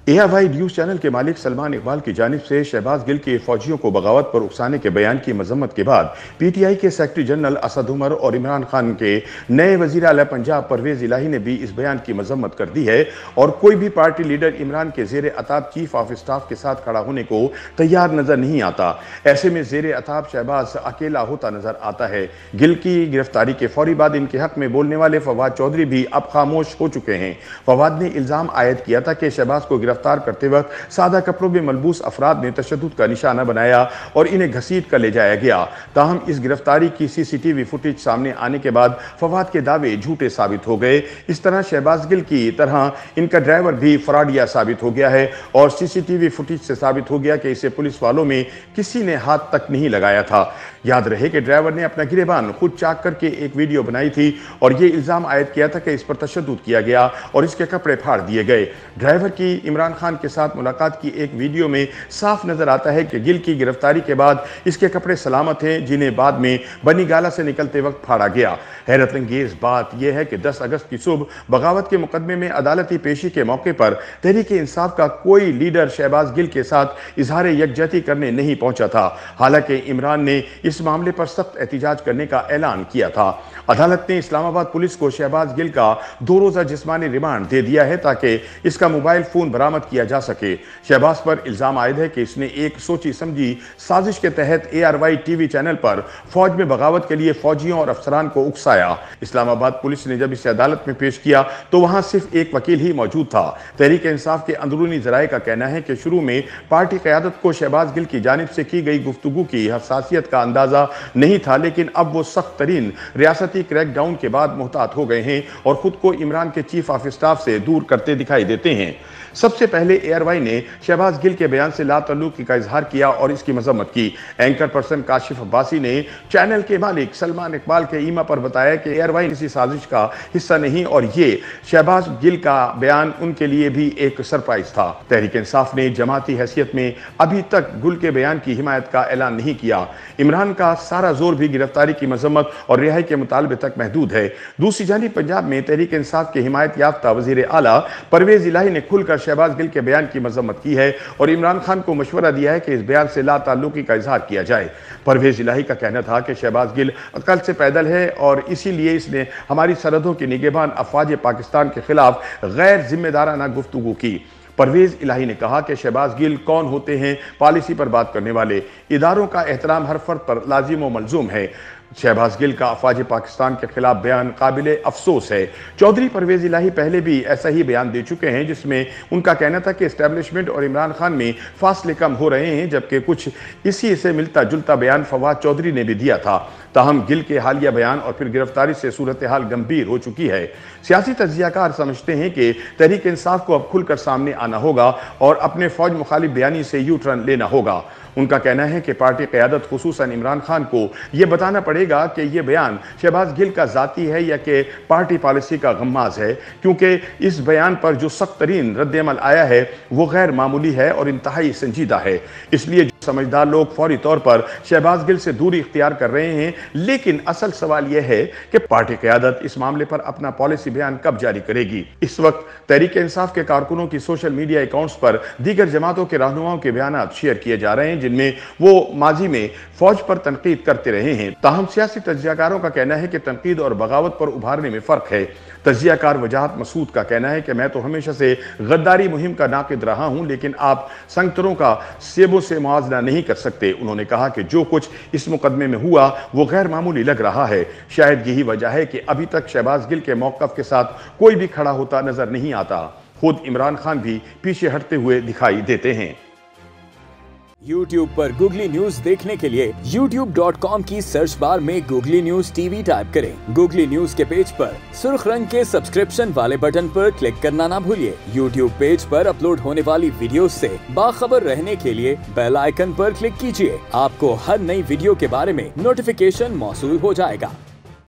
ARY news channel के मालिक सलमान इकबाल की जानिब से शहबाज गिल के फौजियों को बगावत पर उकसाने के बयान की मजम्मत के बाद PTI के सेक्रेटरी जनरल असद उमर और इमरान खान के नए वजीर आला पंजाब परवेज इलाही ने भी इस बयान की मजम्मत कर दी है और कोई भी पार्टी लीडर इमरान के जेर अताब चीफ ऑफ स्टाफ के साथ खड़ा होने को तैयार नजर नहीं आता। ऐसे में जेर अताब शहबाज अकेला होता नजर आता है। गिल की गिरफ्तारी के फौरी बाद इनके हक में बोलने वाले फवाद चौधरी भी अब खामोश हो चुके हैं। फवाद ने इल्जाम आयद किया था कि शहबाज को गिरफ्तार करते वक्त सादा कपड़ों में मलबूस अफराद ने तशद्दुद का निशाना बनाया और इन्हें घसीट कर ले जाया गया। ताहम इस गिरफ्तारी की CCTV फुटेज सामने आने के बाद फवाद के दावे झूठे साबित हो गए। इस तरह शहबाज गिल की तरह इनका ड्राइवर भी फराडिया साबित हो गया है और CCTV फुटेज से साबित हो गया कि इसे पुलिस वालों में किसी ने हाथ तक नहीं लगाया था। याद रहे कि ड्राइवर ने अपना गिरेबान खुद चाक करके एक वीडियो बनाई थी और यह इल्जाम आयद किया था कि इस पर तशद्दुद किया गया और इसके कपड़े फाड़ दिए गए। ड्राइवर की इमरान खान के साथ मुलाकात की एक वीडियो में साफ नजर आता है कि गिल की गिरफ्तारी के बाद इसके कपड़े सलामत हैं, जिन्हें बाद में बनी गाला से निकलते वक्त फाड़ा गया। हैरत अंगेज बात यह है कि 10 अगस्त की सुबह बगावत के मुकदमे में अदालती पेशी के मौके पर तहरीक इंसाफ का कोई लीडर शहबाज गिल के साथ इजहार यकजहती करने नहीं पहुंचा था। हालांकि इमरान ने इस मामले पर सख्त एहतिजाज करने का ऐलान किया था। अदालत ने इस्लामाबाद पुलिस को शहबाज गिल का 2 रोजा जिस्मानी रिमांड दे दिया है ताकि इसका मोबाइल फोन बरामद किया जा सके। शहबाज पर इल्जाम आयद है कि इसने एक सोची समझी साजिश के तहत ARY TV चैनल पर फौज में बगावत के लिए फौजियों और अफसरान को उकसाया। इस्लामाबाद पुलिस ने जब इसे अदालत में पेश किया तो वहां सिर्फ एक वकील ही मौजूद था। तहरीक इंसाफ के अंदरूनी जराये का कहना है कि शुरू में पार्टी क़यादत को शहबाज गिल की जानिब से की गई गुफ्तगू की हसासियत का अंदाजा नहीं था, लेकिन अब वो सख्त तरीन रियासती क्रैकडाउन के बाद मुहतात हो गए हैं और खुद को इमरान के चीफ ऑफ स्टाफ से दूर करते दिखाई देते हैं। सबसे पहले ARY ने शहबाज गिल के बयान से लातल्लुकी का इजहार किया और इसकी मजम्मत की। एंकर पर्सन काशिफ अब्बासी ने चैनल के मालिक सलमान इकबाल के ईमा पर बताया कि ARY किसी साजिश का हिस्सा नहीं और ये शहबाज गिल का बयान उनके लिए भी एक सरप्राइज था। तहरीक इंसाफ ने जमाती हैसियत में अभी तक गुल के बयान की हिमायत का ऐलान नहीं किया। इमरान का सारा जोर भी गिरफ्तारी की मजम्मत और रिहाई के मुतालबे तक महदूद है। दूसरी जानिब पंजाब में तहरीक इंसाफ के हिमायत याफ्ता वजीर आला परवेज इलाही ने खुलकर शहबाज गिल के बयान की मजम्मत की है और इमरान खान को मशवरा दिया है कि इस बयान से लाताल्लुकी का इजहार किया जाए। परवेज इलाही का कहना था कि शहबाज गिल अकल से पैदल है और इसीलिए इसने हमारी सरहदों की निगहबान अफवाज पाकिस्तान के खिलाफ गैर जिम्मेदाराना गुफ्तगू की। परवेज इलाही ने कहा कि शहबाज गिल कौन होते हैं पॉलिसी पर बात करने वाले, इदारों का एहतराम हर फर्द पर लाजिम व मलजूम है। शहबाज गिल का अफवाज पाकिस्तान के खिलाफ बयान काबिले अफसोस है। चौधरी परवेज इलाही पहले भी ऐसा ही बयान दे चुके हैं जिसमें उनका कहना था कि एस्टेब्लिशमेंट और इमरान खान में फासले कम हो रहे हैं, जबकि कुछ इसी से मिलता जुलता बयान फवाद चौधरी ने भी दिया था। ताहम गिल के हालिया बयान और फिर गिरफ्तारी से सूरत हाल गंभीर हो चुकी है। सियासी तज्जियाकार समझते हैं कि तहरीक इंसाफ को अब खुलकर सामने आना होगा और अपने फौज मुखालिफ बयानी से यू टर्न लेना होगा। उनका कहना है कि पार्टी क़यादत खुसूसन इमरान खान को यह बताना पड़ेगा कि यह बयान शहबाज गिल का ज़ाती है या कि पार्टी पॉलिसी का गम्माज है, क्योंकि इस बयान पर जो सख्त तरीन रद्द-ए-अमल आया है वो गैर मामूली है और इंतहाई संजीदा है। इसलिए समझदार लोग फौरी तौर पर शहबाज गिल से दूरी इख्तियार कर रहे हैं, लेकिन असल सवाल यह है कि पार्टी क़यादत इस मामले पर अपना पॉलिसी बयान कब जारी करेगी। इस वक्त तहरीक इंसाफ के कारकुनों की सोशल मीडिया अकाउंट्स पर दीगर जमातों के रहनुमाओं के बयान शेयर किए जा रहे हैं जिनमें वो माजी में फौज पर तनकीद करते रहे हैं। ताहम सियासी तज्जियाकारों का कहना है कि तनकीद और बगावत पर उभारने में फर्क है। तज्जियाकार वजाहत मसूद का कहना है कि मैं तो हमेशा से गद्दारी मुहिम का नाकिद रहा हूं, लेकिन आप संगतरों का सेबों से मुआवजा नहीं कर सकते। उन्होंने कहा कि जो कुछ इस मुकदमे में हुआ वो गैर मामूली लग रहा है। शायद यही वजह है कि अभी तक शहबाज गिल के मौक़िफ़ के साथ कोई भी खड़ा होता नजर नहीं आता। खुद इमरान खान भी पीछे हटते हुए दिखाई देते हैं। YouTube पर गूगली न्यूज देखने के लिए youtube.com की सर्च बार में गूगली न्यूज TV टाइप करें। गूगली न्यूज के पेज पर सुर्ख रंग के सब्सक्रिप्शन वाले बटन पर क्लिक करना ना भूलिए। YouTube पेज पर अपलोड होने वाली वीडियोस से बाखबर रहने के लिए बेल आइकन पर क्लिक कीजिए। आपको हर नई वीडियो के बारे में नोटिफिकेशन मौसूल हो जाएगा।